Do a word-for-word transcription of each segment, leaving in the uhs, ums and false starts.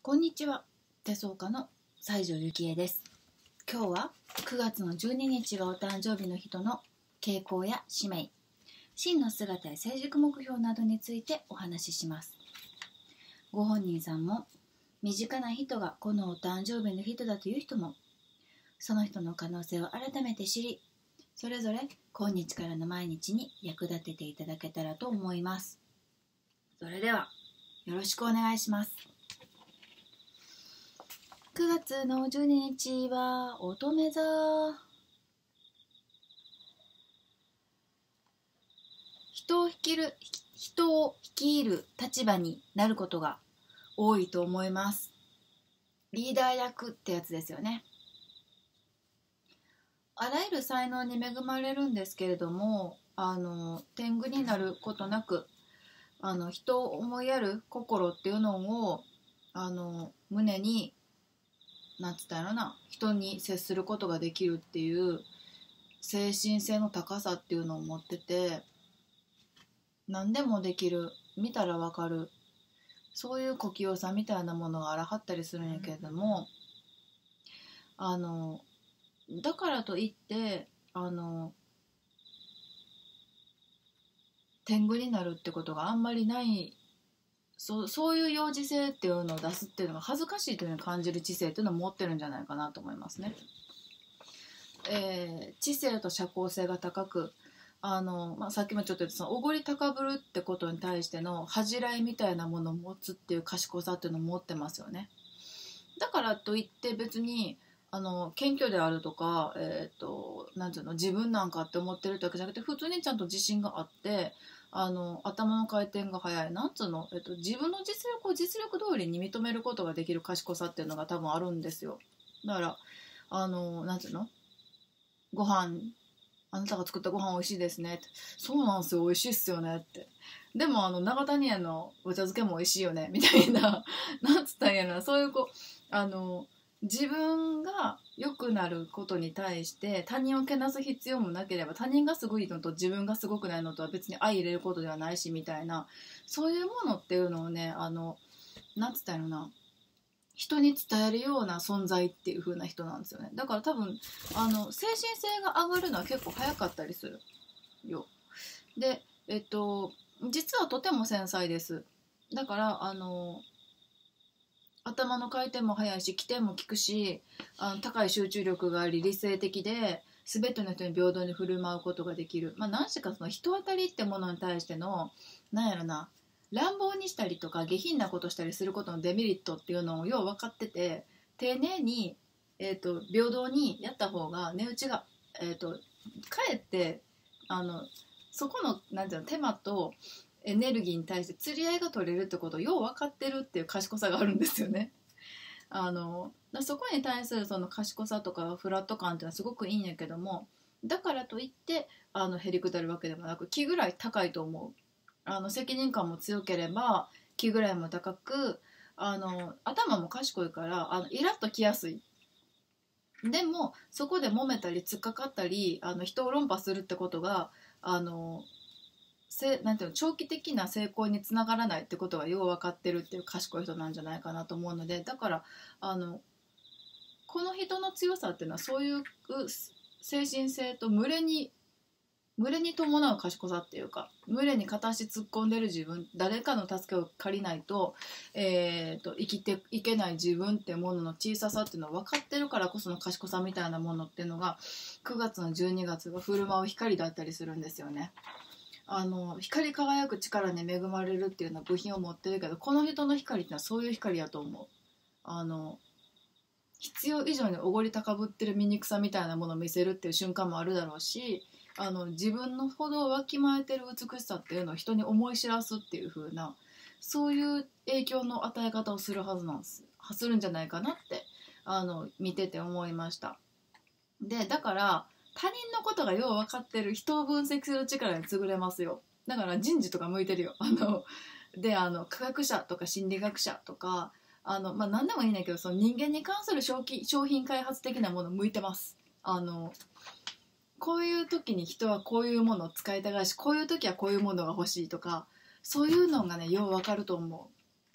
こんにちは、手相家の西条ゆきえです。今日はくがつのじゅうににちがお誕生日の人の傾向や使命、真の姿や成熟目標などについてお話しします。ご本人さんも身近な人がこのお誕生日の人だという人も、その人の可能性を改めて知り、それぞれ今日からの毎日に役立てていただけたらと思います。それではよろしくお願いします。くがつのじゅうににちは乙女座。人を率いる人を率いる立場になることが多いと思います。リーダー役ってやつですよね。あらゆる才能に恵まれるんですけれども、あの天狗になることなく、あの人を思いやる心っていうのをあの胸になんつったんやろな、人に接することができるっていう精神性の高さっていうのを持ってて、何でもできる、見たらわかる、そういう小器用さみたいなものが荒はったりするんやけれども、あのだからといってあの天狗になるってことがあんまりない。そう、そういう幼児性っていうのを出すっていうのが恥ずかしいというのを感じる知性っていうのを持ってるんじゃないかなと思いますね。えー、知性と社交性が高く、あの、まあ、さっきもちょっと言ったそのおごり高ぶるってことに対しての恥じらいみたいなものを持つっていう賢さっていうのを持ってますよね。だからといって別にあの謙虚であるとか、えー、となんていうの、自分なんかって思ってるってわけじゃなくて、普通にちゃんと自信があって、あの頭の回転が速い、なんつうの、えっと、自分の実力を実力通りに認めることができる賢さっていうのが多分あるんですよ。だからあのなんつうの、ご飯あなたが作ったご飯美味しいですねって、そうなんすよ、美味しいっすよねって、でもあの長谷園のお茶漬けも美味しいよねみたいななんつったんやろな、そういうこうあの自分が良くなることに対して他人をけなす必要もなければ、他人がすごいのと自分がすごくないのとは別に相入れることではないしみたいな、そういうものっていうのをね、あのなんつったんやろな、人に伝えるような存在っていう風な人なんですよね。だから多分あの精神性が上がるのは結構早かったりするよ。でえっと実はとても繊細です。だからあの頭の回転も速いし起点も効くし、あの高い集中力があり理性的で全ての人に平等に振る舞うことができる。まあ何しかその人当たりってものに対してのなんやろな、乱暴にしたりとか下品なことしたりすることのデメリットっていうのをよう分かってて、丁寧に、えー、と平等にやった方が値打ちが、えー、とかえってあのそこのなんていうの手間とエネルギーに対して釣り合いが取れるってことをよう分かってるっていう賢さがあるんですよね。あのそこに対するその賢さとかフラット感っていうのはすごくいいんやけども、だからといってあのへりくだるわけでもなく、気ぐらい高いと思う。あの責任感も強ければ気ぐらいも高く、あの頭も賢いからあのイラッときやすい。でもそこで揉めたり突っかかったりあの人を論破するってことがあのせなんていうの、長期的な成功につながらないってことがよう分かってるっていう賢い人なんじゃないかなと思うので、だからあのこの人の強さっていうのはそういう精神性と群れに群れに伴う賢さっていうか、群れに片足突っ込んでる自分、誰かの助けを借りないと,、えー、と生きていけない自分ってものの小ささっていうのを分かってるからこその賢さみたいなものっていうのがくがつのじゅうにがつが振る舞う光だったりするんですよね。あの光り輝く力に恵まれるっていうのは部品を持ってるけど、この人の光ってのはそういう光やと思う。あの必要以上におごり高ぶってる醜さみたいなものを見せるっていう瞬間もあるだろうし、あの自分のほどわきまえてる美しさっていうのを人に思い知らすっていう風な、そういう影響の与え方をするはずなんですするんじゃないかなってあの見てて思いました。でだから他人のことがよう分かってる人を分析する力に優れますよ。だから人事とか向いてるよ。あのであの科学者とか心理学者とかあの、まあ、何でもいいんだけど、その人間に関する商品商品開発的なもの向いてます。あのこういう時に人はこういうものを使いたがるし、こういう時はこういうものが欲しいとか、そういうのがねよう分かると思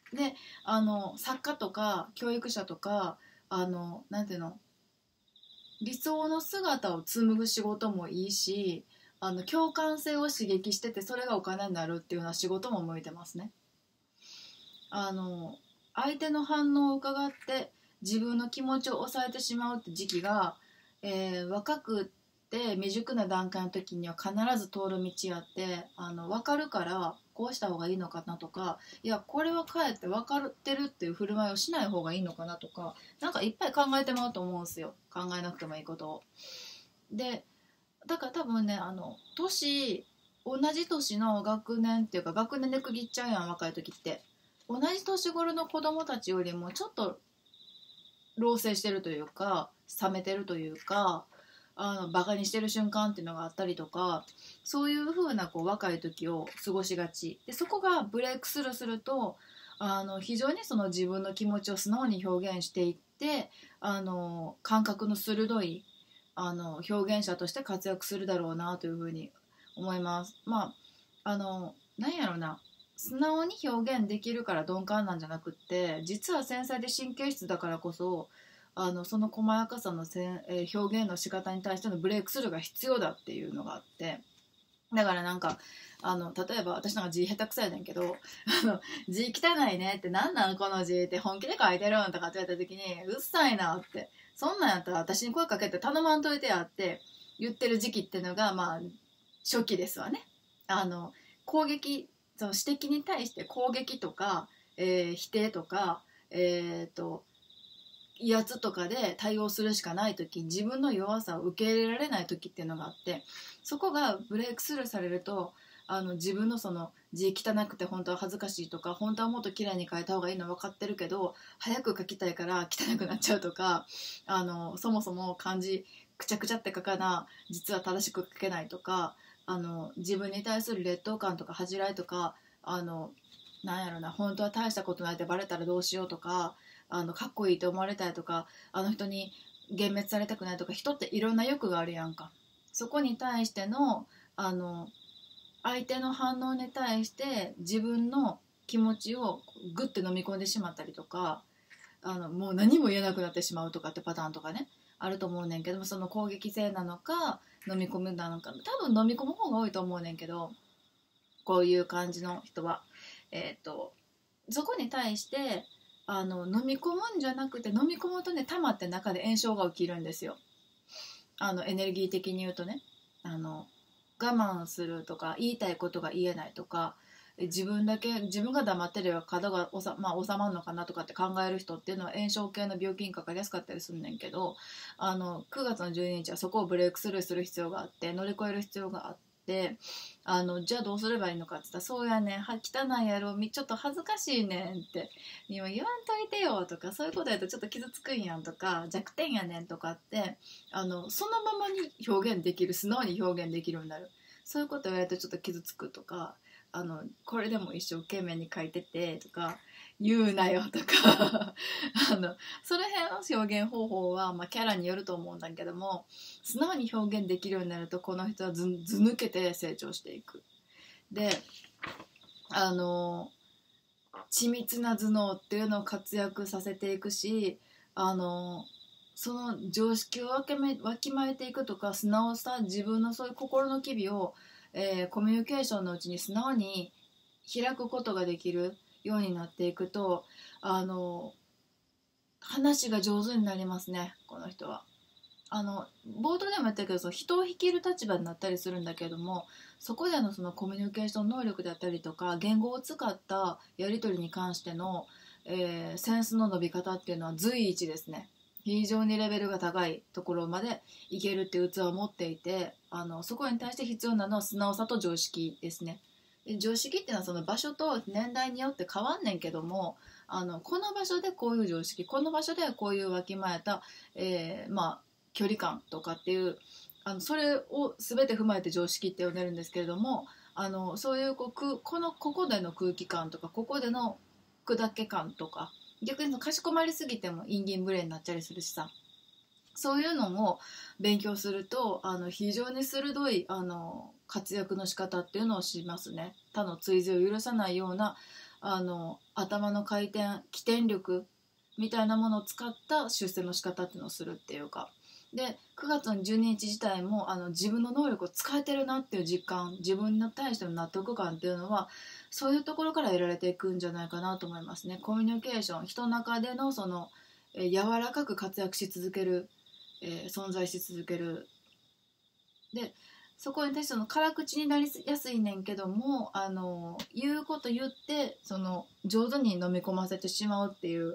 であの作家とか教育者とかあのなんていうの理想の姿を紡ぐ仕事もいいし、あの共感性を刺激しててそれがお金になるっていうような仕事も向いてますね。あの相手の反応を伺って自分の気持ちを抑えてしまうって時期が、えー若くって未熟な段階の時には必ず通る道やって、あの分かるからこうした方がいいのかなとか、いやこれはかえって分かってるっていう振る舞いをしない方がいいのかなとか、なんかいっぱい考えてまうと思うんですよ、考えなくてもいいことを。でだから多分ね、あの年同じ年の学年っていうか学年で区切っちゃうやん、若い時って。同じ年頃の子供たちよりもちょっと老成してるというか冷めてるというか、あのバカにしてる瞬間っていうのがあったりとか、そういう風なこう若い時を過ごしがちで、そこがブレイクスルーすると、あの非常にその自分の気持ちを素直に表現していって、あの感覚の鋭いあの表現者として活躍するだろうなというふうに思います。まああのなんやろな、素直に表現できるから鈍感なんじゃなくって、実は繊細で神経質だからこそ、あのその細やかさのせん、えー表現の仕方に対してのブレイクスルーが必要だっていうのがあって、だからなんかあの例えば私なんか字下手くそやねんけど、あの字汚いねって、なんなんこの字って本気で書いてるんとかって言われた時に、うっさいなって、そんなんやったら私に声かけて頼まんといてやって言ってる時期っていうのが、まあ初期ですわね。あの攻撃、その指摘に対して攻撃とか、えー否定とか、えー、と威圧とかで対応するしかない時、自分の弱さを受け入れられない時っていうのがあって、そこがブレイクスルーされると、あの自分のその字汚くて本当は恥ずかしいとか、本当はもっと綺麗に書いた方がいいの分かってるけど早く書きたいから汚くなっちゃうとか、あのそもそも漢字くちゃくちゃって書かな実は正しく書けないとか、あの自分に対する劣等感とか恥じらいとか、あのなんやろな、本当は大したことないってバレたらどうしようとか、あのかっこいいと思われたいとか、あの人に幻滅されたくないとか、人っていろんな欲があるやんか。そこに対してのあの相手の反応に対して自分の気持ちをグッて飲み込んでしまったりとか、あのもう何も言えなくなってしまうとかってパターンとかね、あると思うねんけども、その攻撃性なのか飲み込むなのか、多分飲み込む方が多いと思うねんけど、こういう感じの人は、えー、とそこに対してあの飲み込むんじゃなくて、飲み込むとね、溜って中で炎症が起きるんですよ。あのエネルギー的に言うとね、あの我慢するとか言いたいことが言えないとか、自分だけ自分が黙ってれば角がおさ、まあ、収まるのかなとかって考える人っていうのは炎症系の病気にかかりやすかったりするんけど、あのくがつのじゅうににちはそこをブレイクスルーする必要があって、乗り越える必要があって、あのじゃあどうすればいいのかって言ったら、そうやねん、は汚いやろ、ちょっと恥ずかしいねんって今言わんといてよとか、そういうことやとちょっと傷つくんやんとか、弱点やねんとかって、あのそのままに表現できる、素直に表現できるようになる。そういうこと言われるとちょっと傷つくとか、あのこれでも一生懸命に書いててとか言うなよとかあのその辺の表現方法は、まあ、キャラによると思うんだけども、素直に表現できるようになるとこの人は ず, ず抜けて成長していく。で、あの緻密な頭脳っていうのを活躍させていくし、あのその常識をわきまわきまえていくとか、素直さ、自分のそういう心の機微を、えーコミュニケーションのうちに素直に開くことができるようになっていくと、あの話が上手になりますね、この人は。あの冒頭でも言ったけど、その人を率いる立場になったりするんだけれども、そこでのそのコミュニケーション能力であったりとか、言語を使ったやり取りに関しての、えーセンスの伸び方っていうのは随一ですね。非常にレベルが高いところまでいけるっていう器を持っていて、あのそこに対して必要なのは素直さと常識ですね。で常識っていうのはその場所と年代によって変わんねんけども、あのこの場所でこういう常識、この場所ではこういうわきまえた、えーまあ距離感とかっていう、あのそれを全て踏まえて常識って呼んでるんですけれども、あのそういうこうこのここでの空気感とか、ここでの砕け感とか、逆にかしこまりすぎても陰銀無礼になっちゃりするしさ、そういうのを勉強すると、あの非常に鋭いあの活躍の仕方っていうのをしますね。他の追随を許さないようなあの頭の回転起点力みたいなものを使った出世の仕方っていうのをするっていうか、でくがつのじゅうににち自体もあの自分の能力を使えてるなっていう実感、自分に対しての納得感っていうのはそういうところから得られていくんじゃないかなと思いますね。コミュニケーション、人の中でのその、えー柔らかく活躍し続ける、えー存在し続ける。でそこに対しての辛口になりやすいねんけども、あの言うこと言ってその上手に飲み込ませてしまうっていう、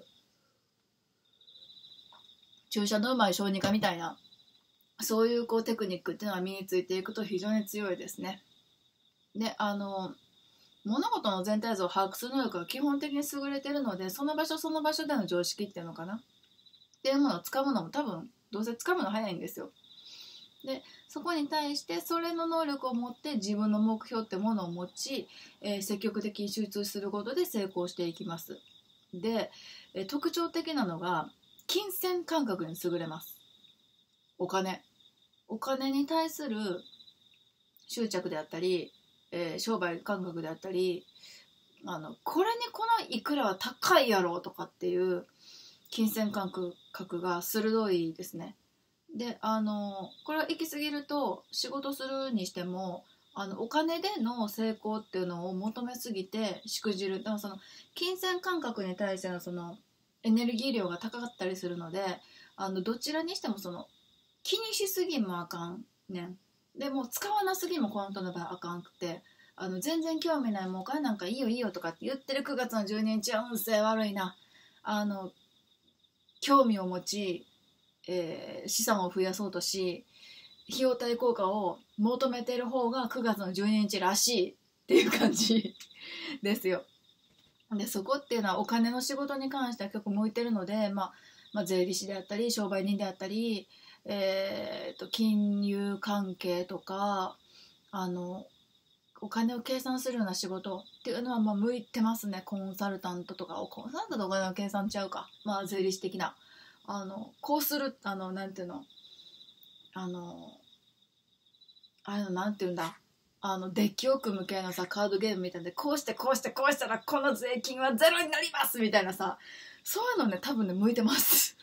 注射のうまい小児科みたいな、そういうこうテクニックっていうのが身についていくと非常に強いですね。であの物事の全体像を把握する能力が基本的に優れてるので、その場所その場所での常識っていうのかなっていうものをつかむのも多分どうせつかむの早いんですよ。でそこに対してそれの能力を持って自分の目標ってものを持ち、えー積極的に集中することで成功していきます。で、えー特徴的なのが金銭感覚に優れます。お金お金に対する執着であったり、えー商売感覚であったり、あのこれにこのいくらは高いやろとかっていう金銭感覚が鋭いですね。であのこれは行き過ぎると仕事するにしてもあのお金での成功っていうのを求めすぎてしくじる。だからその金銭感覚に対してのそのエネルギー量が高かったりするので、あのどちらにしてもその気にしすぎもあかんねん。でも使わなすぎもこの人の場合あかんくて、あの全然興味ない、もうお金なんかいいよいいよとかって言ってるくがつのじゅうににちは運勢悪いな。あの興味を持ち、えー資産を増やそうとし費用対効果を求めてる方がくがつのじゅうににちらしいっていう感じですよ。でそこっていうのはお金の仕事に関しては結構向いてるので、まあ、まあ税理士であったり商売人であったり、えー、と金融関係とか、あのお金を計算するような仕事っていうのはまあ向いてますね。コンサルタントとか、コンサルタントとかの計算ちゃうか、まあ税理士的な、あのこうする、あのなんていうの、あのあれのなんていうんだ、あのデッキを組む系のさカードゲームみたいで、こうしてこうしてこうしたらこの税金はゼロになりますみたいなさ、そういうのね多分ね向いてます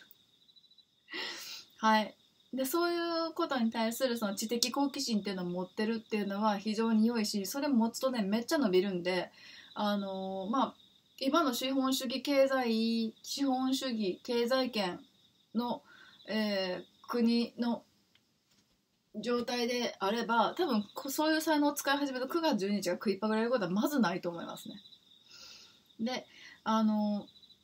はい。でそういうことに対するその知的好奇心っていうのを持ってるっていうのは非常に良いし、それ持つとねめっちゃ伸びるんで、あのーまあ今の資本主義経済資本主義経済圏の、えー国の状態であれば多分そういう才能を使い始めるとくがつじゅうににちが食いっぱぐられることはまずないと思いますね。であの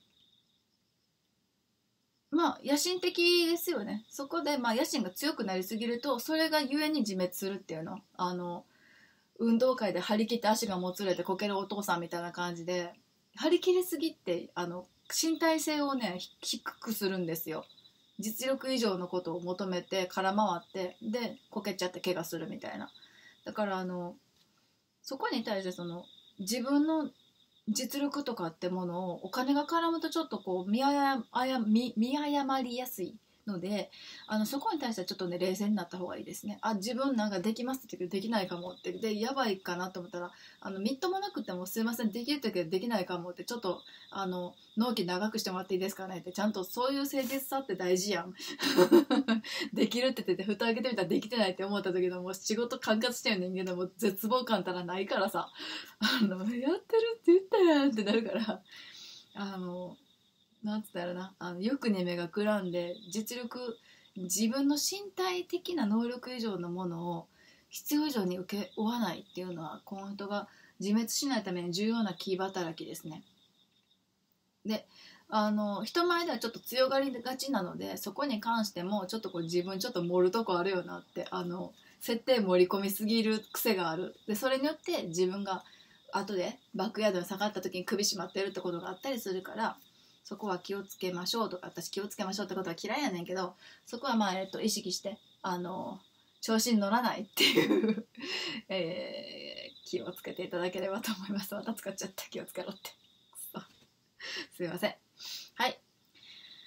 まあ野心的ですよね。そこでまあ野心が強くなりすぎるとそれがゆえに自滅するっていうの、あの運動会で張り切って足がもつれてこけるお父さんみたいな感じで張り切りすぎってあの身体性をね低くするんですよ。実力以上のことを求めて空回ってでこけちゃって怪我するみたいな。だからあのそこに対してその自分の実力とかってものをお金が絡むとちょっとこう見誤見見誤りやすいので、あのそこに対してはちょっとね冷静になった方がいいですね。あ自分なんかできますって言うけどできないかもって、でやばいかなと思ったらあのみっともなくてもすいませんできるけどできないかもって、ちょっとあの納期長くしてもらっていいですかねって、ちゃんとそういう誠実さって大事やんできるって言って蓋開けてみたらできてないって思った時のもう仕事管轄してる人間でも絶望感たらないからさ、あのやってるって言ったやんってなるから、あのなんつったらな、あの欲に目がくらんで実力自分の身体的な能力以上のものを必要以上に受け負わないっていうのはこの人が自滅しないために重要なキー働きですね。であの人前ではちょっと強がりがちなので、そこに関してもちょっとこう自分ちょっと盛るとこあるよなって、あの設定盛り込みすぎる癖がある。でそれによって自分が後でバックヤードに下がった時に首絞まってるってことがあったりするから、そこは気をつけましょうとか、私気をつけましょうってことは嫌いやねんけど、そこはまあ、えっと、意識してあの調子に乗らないっていう、えー、気をつけていただければと思います。また使っちゃった、気をつけろってすいません。はい。で、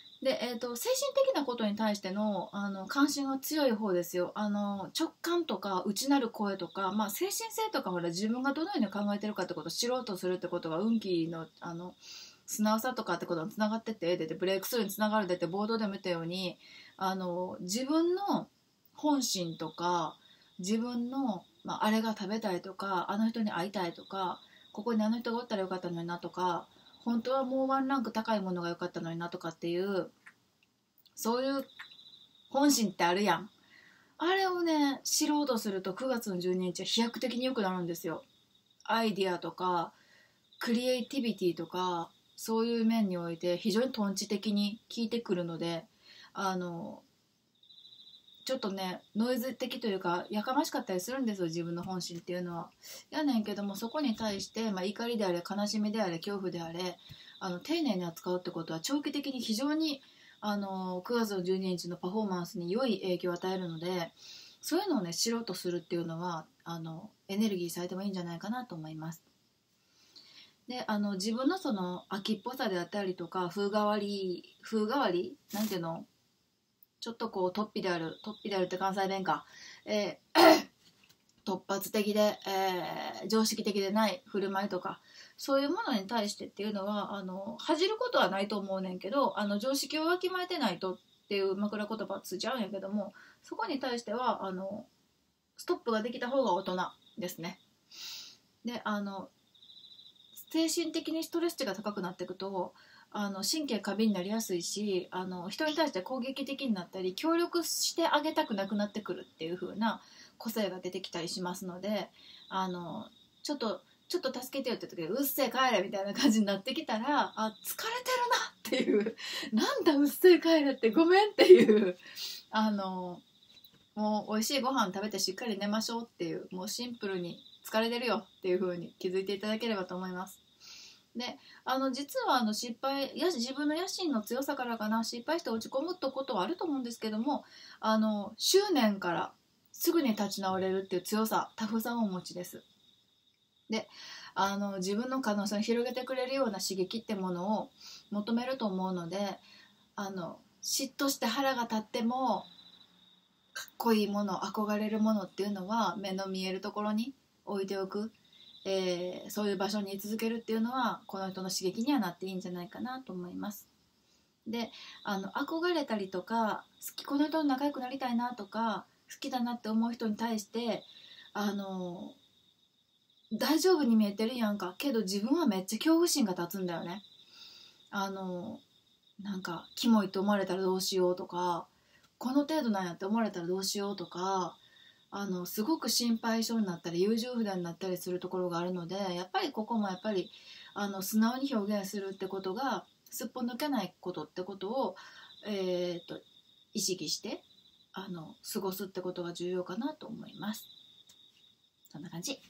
えーと、精神的なことに対しての、あの関心は強い方ですよ。あの直感とか内なる声とか、まあ、精神性とかほら自分がどのように考えてるかってことを知ろうとするってことが運気の、あの素直さとかってことにつながってて、でブレイクスルーにつながるでってボードでも言ったように、あの自分の本心とか自分の、まあ、あれが食べたいとか、あの人に会いたいとか、ここにあの人がおったらよかったのになとか、本当はもうワンランク高いものが良かったのになとかっていう、そういう本心ってあるやん。あれをね知ろうとするとくがつのじゅうににちは飛躍的に良くなるんですよ。アイディアとかクリエイティビティとか、そういう面において非常にトンチ的に効いてくるので、あのちょっとねノイズ的というかやかましかったりするんですよ、自分の本心っていうのは。やねんけども、そこに対して、まあ、怒りであれ悲しみであれ恐怖であれ、あの丁寧に扱うってことは長期的に非常にあのくがつのじゅうににちのパフォーマンスに良い影響を与えるので、そういうのをね知ろうとするっていうのはあのエネルギーされてもいいんじゃないかなと思います。で、あの自分のその秋っぽさであったりとか、風変わり風変わりなんていうの、ちょっとこう突飛である突飛であるって関西弁か、えー、突発的で、えー、常識的でない振る舞いとか、そういうものに対してっていうのはあの恥じることはないと思うねんけど、あの常識をわきまえてないとっていう枕言葉ついちゃうんやけども、そこに対してはあのストップができた方が大人ですね。で、あの精神的にストレス値が高くなっていくと、あの神経過敏になりやすいし、あの人に対して攻撃的になったり協力してあげたくなくなってくるっていう風な個性が出てきたりしますので、あのちょっとちょっと助けてよって時でうっせえ帰れみたいな感じになってきたら、あ疲れてるなっていうなんだうっせえ帰れってごめんっていう、あのもう美味しいご飯食べてしっかり寝ましょうっていう、もうシンプルに疲れてるよっていう風に気づいていただければと思います。で、あの実はあの失敗や自分の野心の強さからかな、失敗して落ち込むってことはあると思うんですけども、あの執念からすぐに立ち直れるっていう強さ、タフさをお持ちです。で、あの自分の可能性を広げてくれるような刺激ってものを求めると思うので、あの嫉妬して腹が立ってもかっこいいもの、憧れるものっていうのは目の見えるところに置いておく、えー、そういう場所に居続けるっていうのはこの人の刺激にはなっていいんじゃないかなと思います。で、あの憧れたりとか好き、この人と仲良くなりたいなとか好きだなって思う人に対してあの大丈夫に見えてるやんか、けど自分はめっちゃ恐怖心が立つんだよね。あのなんかキモいと思われたらどうしようとか、この程度なんやって思われたらどうしようとか、あのすごく心配性になったり優柔不断になったりするところがあるので、やっぱりここもやっぱりあの素直に表現するってことがすっぽ抜けないことってことを、えー、と意識してあの過ごすってことが重要かなと思います。そんな感じ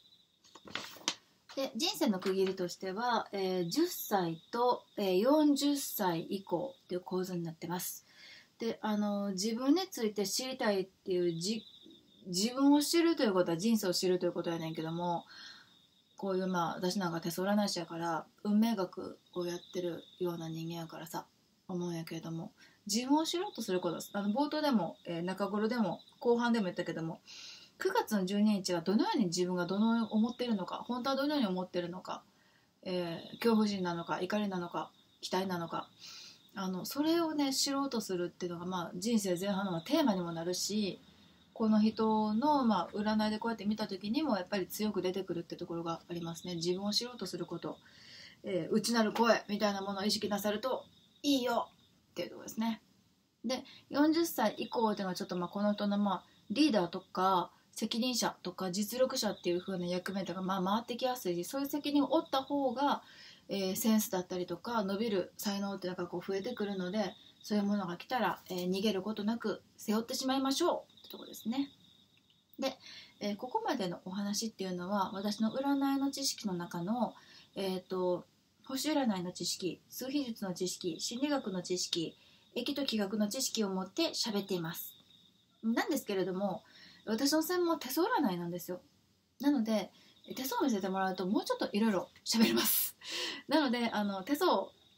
で、人生の区切りとしては、えー、じゅっさいと、えー、よんじゅっさい以降という構図になってます。で、あの自分について知りたいっていうじ自分を知るということは人生を知るということやねんけども、こういうまあ私なんか手相占い師やから運命学をやってるような人間やからさ思うんやけれども、自分を知ろうとすることです。あの冒頭でも、えー、中頃でも後半でも言ったけども、くがつのじゅうににちはどのように自分がどのように思っているのか、本当はどのように思っているのか、えー、恐怖心なのか怒りなのか期待なのか、あのそれをね知ろうとするっていうのが、まあ、人生前半のテーマにもなるし、この人の、まあ、占いでこうやって見た時にもやっぱり強く出てくるってところがありますね。自分を知ろうとすること、えー、内なる声みたいなものを意識なさるといいよっていうところですね。で、よんじゅっさい以降っていうのはちょっとまあこの人のまあリーダーとか責任者とか実力者っていう風な役目とかまあ回ってきやすいし、そういう責任を負った方が、えー、センスだったりとか伸びる才能っていうのがこう増えてくるので、そういうものが来たら、えー、逃げることなく背負ってしまいましょうってとこですね。で、えー、ここまでのお話っていうのは私の占いの知識の中の、えーと、星占いの知識、数秘術の知識、心理学の知識、易と気学の知識を持って喋っています。なんですけれども、私の専門は手相占いなんですよ。なので手相を見せてもらうともうちょっといろいろ喋れます。なのであの手相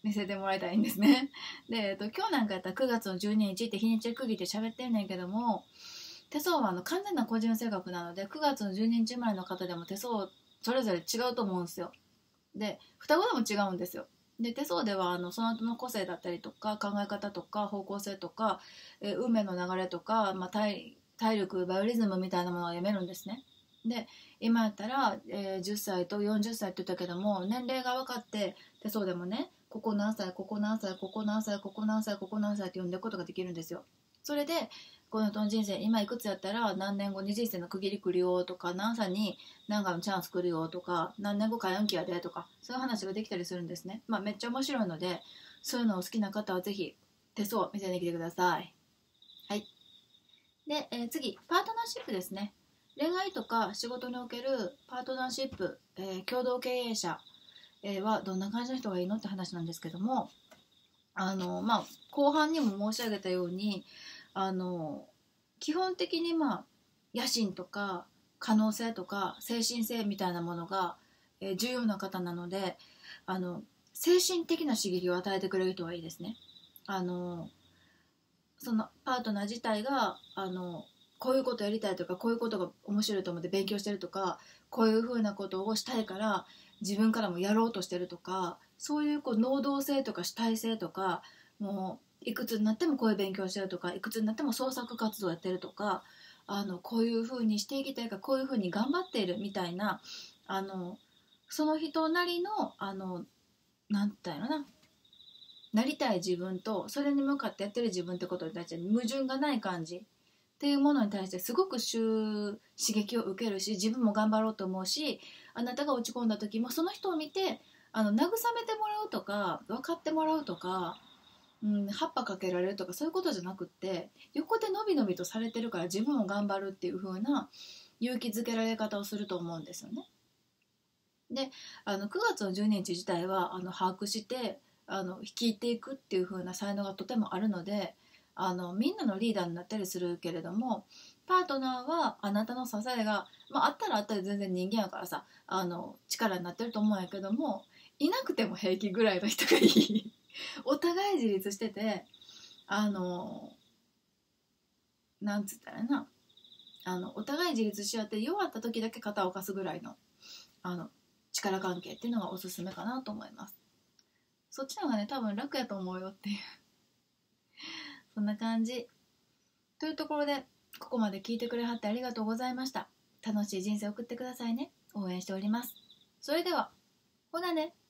見せてもらいたいんですね。で、えっと、今日なんかやったらくがつのじゅうににちって日にち区切って喋ってんねんけども、手相はあの完全な個人性格なのでくがつのじゅうににち生まれの方でも手相それぞれ違うと思うんですよ。で双子でも違うんですよ。で手相ではあのその後の個性だったりとか考え方とか方向性とか、えー運命の流れとか、まあ、体体力バイオリズムみたいなものが読めるんですね。で今やったら、えーじゅっさいとよんじゅっさいって言ったけども年齢が分かって手相でもねここ何歳ここ何歳ここ何歳ここ何歳ここ何歳って読んでいくことができるんですよ。それでこの人の人生今いくつやったら何年後に人生の区切り来るよとか何歳に何かのチャンス来るよとか何年後開運期やでとかそういう話ができたりするんですね。まあめっちゃ面白いのでそういうのを好きな方はぜひ手相見せに来てください。はい。で、えー次パートナーシップですね。恋愛とか仕事におけるパートナーシップ、えー共同経営者、えーはどんな感じの人がいいのって話なんですけどもあのまあ後半にも申し上げたようにあの基本的にまあ野心とか可能性とか精神性みたいなものが、えー重要な方なのであの精神的な刺激を与えてくれる人はいいですね。あのそのパートナー自体があのこういうことやりたいとかこういうことが面白いと思って勉強してるとかこういうふうなことをしたいから自分からもやろうとしてるとかそういうこう能動性とか主体性とかもういくつになってもこういう勉強してるとかいくつになっても創作活動やってるとかあのこういうふうにしていきたいかこういうふうに頑張っているみたいなあのその人なりのあのなんて言ったらいいのななりたい自分とそれに向かってやってる自分ってことに対して矛盾がない感じっていうものに対してすごく刺激を受けるし自分も頑張ろうと思うしあなたが落ち込んだ時もその人を見てあの慰めてもらうとか分かってもらうとか、うん、葉っぱかけられるとかそういうことじゃなくって横でのびのびとされてるから自分も頑張るっていう風な勇気づけられ方をすると思うんですよね。であのくがつのじゅうににち自体はあの把握してあの率いていくっていう風な才能がとてもあるのであのみんなのリーダーになったりするけれどもパートナーはあなたの支えが、まあ、あったらあったら全然人間やからさあの力になってると思うんやけどもいなくても平気ぐらいの人がいいお互い自立しててあのなんつったらいいなあのお互い自立し合って弱った時だけ肩を貸すぐらいのあの力関係っていうのがおすすめかなと思います。そっちの方がね多分楽やと思うよっていうそんな感じというところでここまで聞いてくれはってありがとうございました。楽しい人生を送ってくださいね。応援しております。それではほなね。